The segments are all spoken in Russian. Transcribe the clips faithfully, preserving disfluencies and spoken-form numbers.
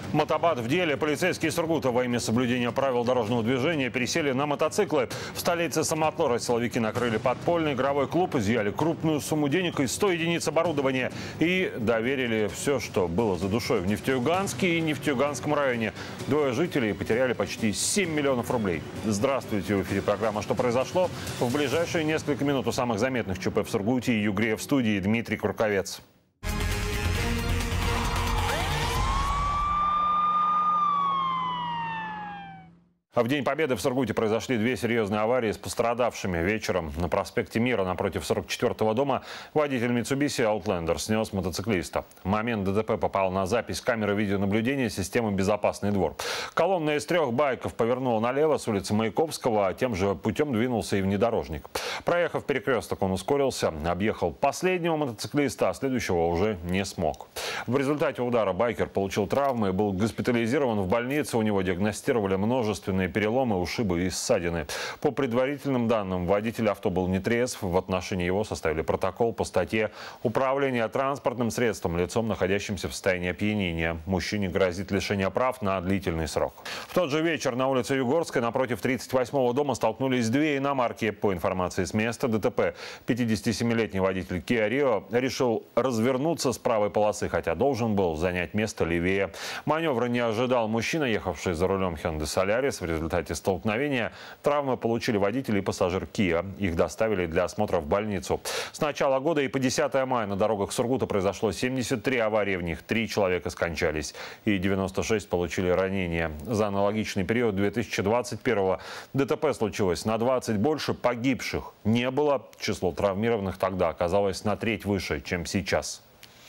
Мотобат в деле. Полицейские Сургута во имя соблюдения правил дорожного движения пересели на мотоциклы. В столице самотлора силовики накрыли подпольный игровой клуб, изъяли крупную сумму денег и сто единиц оборудования. И доверили все, что было за душой в Нефтеюганске и Нефтеюганском районе. Двое жителей потеряли почти семь миллионов рублей. Здравствуйте, в эфире программа «Что произошло?». В ближайшие несколько минут у самых заметных ЧП в Сургуте и Югре в студии Дмитрий Курковец. В День Победы в Сургуте произошли две серьезные аварии с пострадавшими. Вечером на проспекте Мира напротив сорок четвёртого дома водитель Mitsubishi Outlander снес мотоциклиста. В момент ДТП попал на запись камеры видеонаблюдения системы «Безопасный двор». Колонна из трех байков повернула налево с улицы Маяковского, а тем же путем двинулся и внедорожник. Проехав перекресток, он ускорился, объехал последнего мотоциклиста, а следующего уже не смог. В результате удара байкер получил травмы и был госпитализирован в больницу. У него диагностировали множественные переломы, ушибы и ссадины. По предварительным данным, водитель авто был нетрезв. В отношении его составили протокол по статье «Управление транспортным средством лицом, находящимся в состоянии опьянения». Мужчине грозит лишение прав на длительный срок. В тот же вечер на улице Югорской напротив тридцать восьмого дома столкнулись две иномарки. По информации с места ДТП, пятидесятисемилетний водитель Kia Rio решил развернуться с правой полосы, хотя должен был занять место левее. Маневра не ожидал мужчина, ехавший за рулем Hyundai Solaris. В результате столкновения травмы получили водители и пассажир Kia. Их доставили для осмотра в больницу. С начала года и по десятое мая на дорогах Сургута произошло семьдесят три аварии. В них три человека скончались и девяносто шесть получили ранения. За аналогичный период две тысячи двадцать первого ДТП случилось на двадцать больше, погибших не было. Число травмированных тогда оказалось на треть выше, чем сейчас.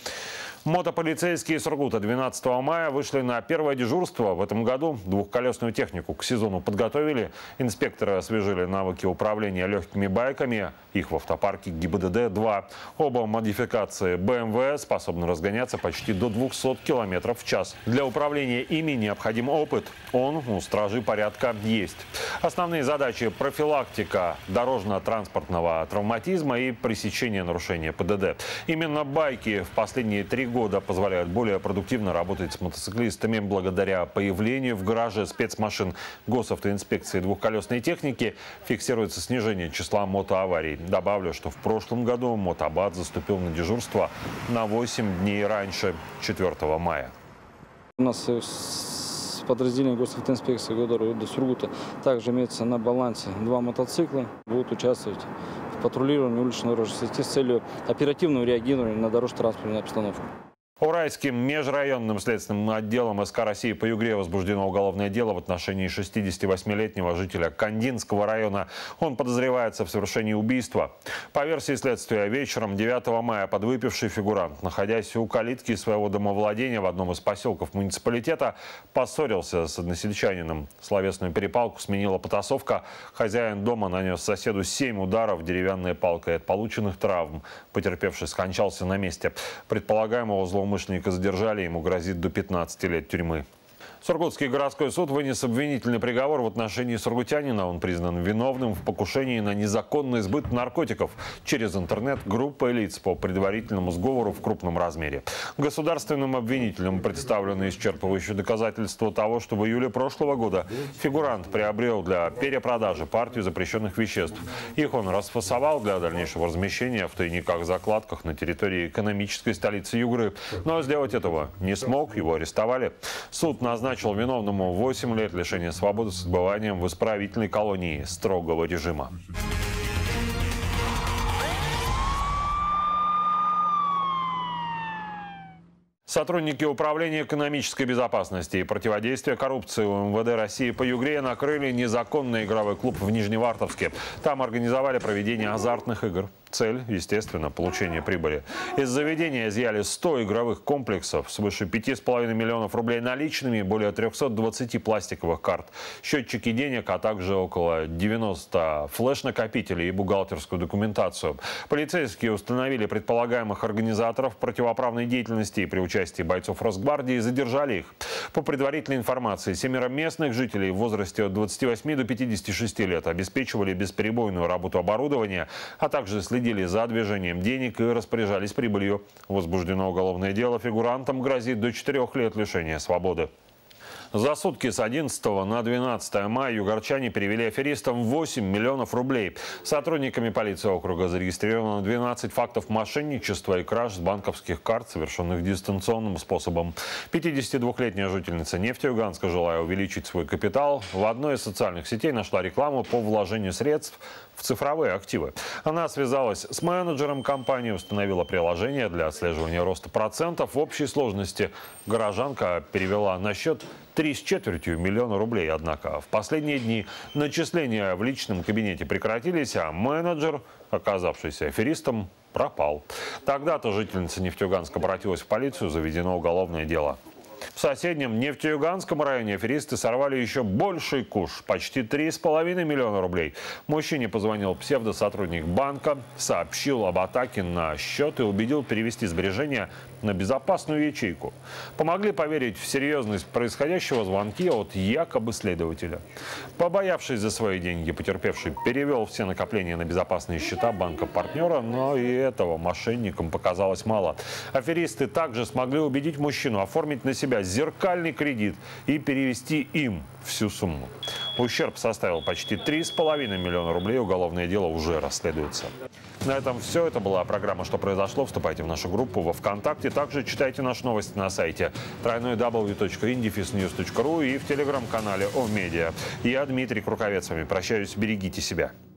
Мотополицейские Сургута двенадцатого мая вышли на первое дежурство. В этом году двухколесную технику к сезону подготовили. Инспекторы освежили навыки управления легкими байками. Их в автопарке ГИБДД два. Оба модификации бэ эм вэ способны разгоняться почти до двухсот километров в час. Для управления ими необходим опыт. Он у стражей порядка есть. Основные задачи – профилактика дорожно-транспортного травматизма и пресечение нарушения пэ дэ дэ. Именно байки в последние три года позволяют более продуктивно работать с мотоциклистами. Благодаря появлению в гараже спецмашин госавтоинспекции двухколесной техники фиксируется снижение числа мотоаварий. Добавлю, что в прошлом году мотобат заступил на дежурство на восемь дней раньше, четвёртого мая. У нас с подразделением госавтоинспекции города Сургута также имеется на балансе два мотоцикла. Будут участвовать в патрулировании уличной дорожной сети с целью оперативного реагирования на дорожно-транспортную обстановку. Уральским межрайонным следственным отделом эс ка России по Югре возбуждено уголовное дело в отношении шестидесятивосьмилетнего жителя Кандинского района. Он подозревается в совершении убийства. По версии следствия, вечером девятого мая подвыпивший фигурант, находясь у калитки своего домовладения в одном из поселков муниципалитета, поссорился с односельчанином. Словесную перепалку сменила потасовка. Хозяин дома нанес соседу семь ударов деревянной палкой. От полученных травм потерпевший скончался на месте. Предполагаемого злоумышленника Умышленника задержали, ему грозит до пятнадцати лет тюрьмы. Сургутский городской суд вынес обвинительный приговор в отношении сургутянина. Он признан виновным в покушении на незаконный сбыт наркотиков через интернет группой лиц по предварительному сговору в крупном размере. Государственным обвинителям представлены исчерпывающие доказательства того, что в июле прошлого года фигурант приобрел для перепродажи партию запрещенных веществ. Их он расфасовал для дальнейшего размещения в тайниках-закладках на территории экономической столицы Югры. Но сделать этого не смог, его арестовали. Суд назначил Назначил виновному восемь лет лишения свободы с отбыванием в исправительной колонии строгого режима. Сотрудники Управления экономической безопасности и противодействия коррупции у эм вэ дэ России по Югре накрыли незаконный игровой клуб в Нижневартовске. Там организовали проведение азартных игр. Цель, естественно, получение прибыли. Из заведения изъяли сто игровых комплексов, свыше пяти с половиной миллионов рублей наличными, более трёхсот двадцати пластиковых карт, счетчики денег, а также около девяноста флеш-накопителей и бухгалтерскую документацию. Полицейские установили предполагаемых организаторов противоправной деятельности и при участии бойцов Росгвардии задержали их. По предварительной информации, семеро местных жителей в возрасте от двадцати восьми до пятидесяти шести лет обеспечивали бесперебойную работу оборудования, а также следили следили за движением денег и распоряжались прибылью. Возбуждено уголовное дело. Фигурантам грозит до четырёх лет лишения свободы. За сутки с одиннадцатого на двенадцатое мая югорчане перевели аферистам восемь миллионов рублей. Сотрудниками полиции округа зарегистрировано двенадцать фактов мошенничества и краж с банковских карт, совершенных дистанционным способом. пятидесятидвухлетняя жительница Нефтеюганска, желая увеличить свой капитал, в одной из социальных сетей нашла рекламу по вложению средств в цифровые активы. Она связалась с менеджером компании, установила приложение для отслеживания роста процентов. В общей сложности горожанка перевела на счет три с четвертью миллиона рублей. Однако в последние дни начисления в личном кабинете прекратились, а менеджер, оказавшийся аферистом, пропал. Тогда-то жительница Нефтеюганска обратилась в полицию, заведено уголовное дело. В соседнем Нефтеюганском районе аферисты сорвали еще больший куш – почти три с половиной миллиона рублей. Мужчине позвонил псевдосотрудник банка, сообщил об атаке на счет и убедил перевести сбережения на безопасную ячейку. Помогли поверить в серьезность происходящего звонки от якобы следователя. Побоявшись за свои деньги, потерпевший перевел все накопления на безопасные счета банка-партнера, но и этого мошенникам показалось мало. Аферисты также смогли убедить мужчину оформить на себя зеркальный кредит и перевести им всю сумму. Ущерб составил почти три с половиной миллиона рублей. Уголовное дело уже расследуется. На этом все. Это была программа «Что произошло?». Вступайте в нашу группу во ВКонтакте. Также читайте наши новости на сайте дабл ю дабл ю дабл ю точка индифис ньюс точка ру и в телеграм-канале О Медиа. Я Дмитрий Круковец с вами прощаюсь. Берегите себя.